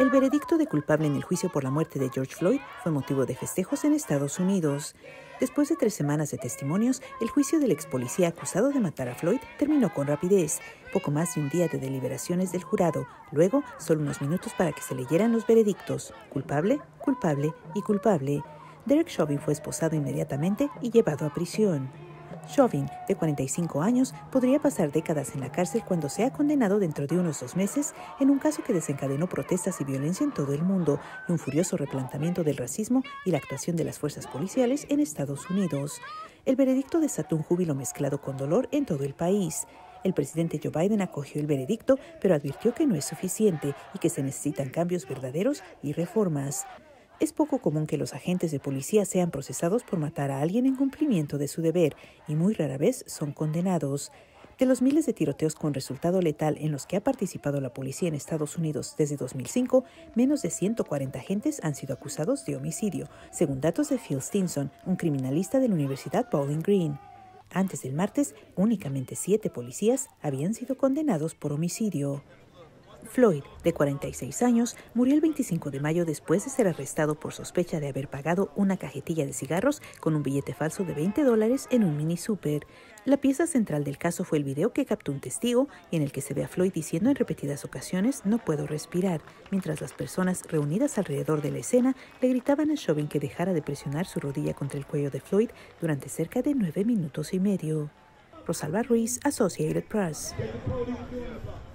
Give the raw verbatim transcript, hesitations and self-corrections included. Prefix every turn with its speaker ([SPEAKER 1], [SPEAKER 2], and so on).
[SPEAKER 1] El veredicto de culpable en el juicio por la muerte de George Floyd fue motivo de festejos en Estados Unidos. Después de tres semanas de testimonios, el juicio del ex policía acusado de matar a Floyd terminó con rapidez. Poco más de un día de deliberaciones del jurado. Luego, solo unos minutos para que se leyeran los veredictos. Culpable, culpable y culpable. Derek Chauvin fue esposado inmediatamente y llevado a prisión. Chauvin, de cuarenta y cinco años, podría pasar décadas en la cárcel cuando sea condenado dentro de unos dos meses en un caso que desencadenó protestas y violencia en todo el mundo y un furioso replanteamiento del racismo y la actuación de las fuerzas policiales en Estados Unidos. El veredicto desató un júbilo mezclado con dolor en todo el país. El presidente Joe Biden acogió el veredicto, pero advirtió que no es suficiente y que se necesitan cambios verdaderos y reformas. Es poco común que los agentes de policía sean procesados por matar a alguien en cumplimiento de su deber y muy rara vez son condenados. De los miles de tiroteos con resultado letal en los que ha participado la policía en Estados Unidos desde dos mil cinco, menos de ciento cuarenta agentes han sido acusados de homicidio, según datos de Phil Stinson, un criminalista de la Universidad Bowling Green. Antes del martes, únicamente siete policías habían sido condenados por homicidio. Floyd, de cuarenta y seis años, murió el veinticinco de mayo después de ser arrestado por sospecha de haber pagado una cajetilla de cigarros con un billete falso de veinte dólares en un mini súper. La pieza central del caso fue el video que captó un testigo y en el que se ve a Floyd diciendo en repetidas ocasiones «no puedo respirar», mientras las personas reunidas alrededor de la escena le gritaban a Chauvin que dejara de presionar su rodilla contra el cuello de Floyd durante cerca de nueve minutos y medio. Rosalba Ruiz, Associated Press.